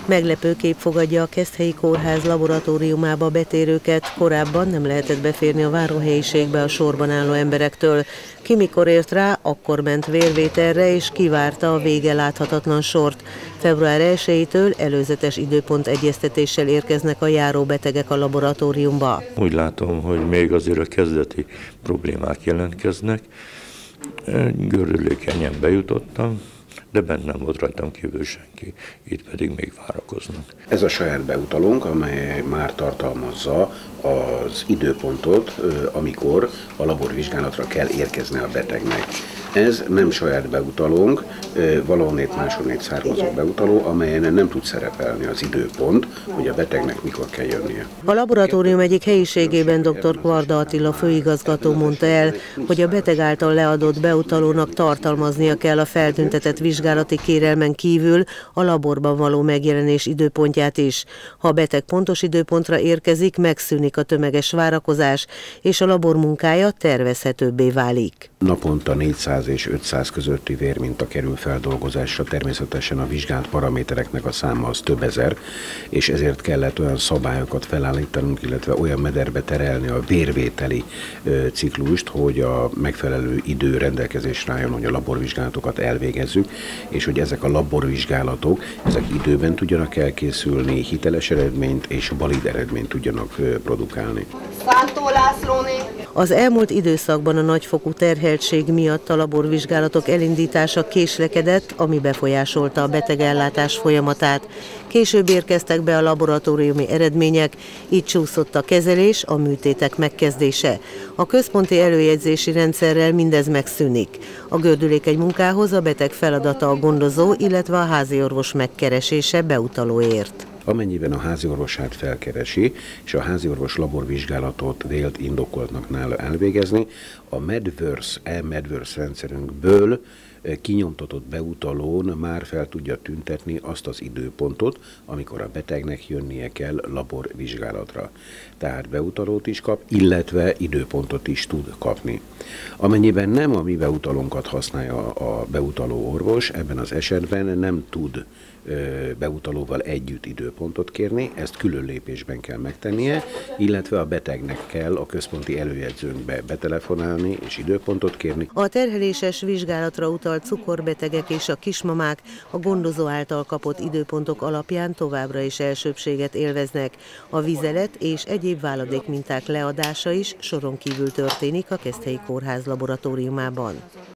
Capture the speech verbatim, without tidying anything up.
Meglepő kép fogadja a Keszthelyi Kórház laboratóriumába betérőket, korábban nem lehetett beférni a váróhelyiségbe a sorban álló emberektől. Ki mikor ért rá, akkor ment vérvételre és kivárta a vége láthatatlan sort. február elsejétől előzetes időpont egyeztetéssel érkeznek a járó betegek a laboratóriumba. Úgy látom, hogy még azért a kezdeti problémák jelentkeznek. Gördülékenyen bejutottam, de bennem volt rajtam kívül senki, itt pedig még várakoznak. Ez a saját beutalónk, amely már tartalmazza az időpontot, amikor a laborvizsgálatra kell érkeznie a betegnek. Ez nem saját beutalónk, valahonnét máshonnét származó beutaló, amelyen nem tud szerepelni az időpont, hogy a betegnek mikor kell jönnie. A laboratórium egyik helyiségében dr. Kvarda Attila főigazgató mondta el, hogy a beteg által leadott beutalónak tartalmaznia kell a feltüntetett vizsgálati kérelmen kívül a laborban való megjelenés időpontját is. Ha a beteg pontos időpontra érkezik, megszűnik a tömeges várakozás, és a labor munkája tervezhetőbbé válik. Naponta négyszáz és ötszáz közötti vérminta kerül feldolgozásra, természetesen a vizsgált paramétereknek a száma az több ezer, és ezért kellett olyan szabályokat felállítanunk, illetve olyan mederbe terelni a vérvételi ö, ciklust, hogy a megfelelő idő rendelkezésre álljon, hogy a laborvizsgálatokat elvégezzük, és hogy ezek a laborvizsgálatok, ezek időben tudjanak elkészülni, hiteles eredményt és valid eredményt tudjanak ö, produkálni. Szántó Lászlóné. Az elmúlt időszakban a nagyfokú terheltség miatt a laborvizsgálatok elindítása késlekedett, ami befolyásolta a betegellátás folyamatát. Később érkeztek be a laboratóriumi eredmények, így csúszott a kezelés, a műtétek megkezdése. A központi előjegyzési rendszerrel mindez megszűnik. A gördülékeny munkához a beteg feladata a gondozó, illetve a háziorvos megkeresése beutalóért. Amennyiben a háziorvosát felkeresi, és a háziorvos laborvizsgálatot vélt indokoltnak nála elvégezni, a Medverse, e-Medverse rendszerünkből kinyomtatott beutalón már fel tudja tüntetni azt az időpontot, amikor a betegnek jönnie kell laborvizsgálatra. Tehát beutalót is kap, illetve időpontot is tud kapni. Amennyiben nem a mi beutalónkat használja a beutaló orvos, ebben az esetben nem tud beutalóval együtt időpontot kérni, ezt külön lépésben kell megtennie, illetve a betegnek kell a központi előjegyzőnkbe betelefonálni és időpontot kérni. A terheléses vizsgálatra utalt cukorbetegek és a kismamák a gondozó által kapott időpontok alapján továbbra is elsőbbséget élveznek. A vizelet és egyéb váladékminták leadása is soron kívül történik a Keszthelyi Kórház laboratóriumában.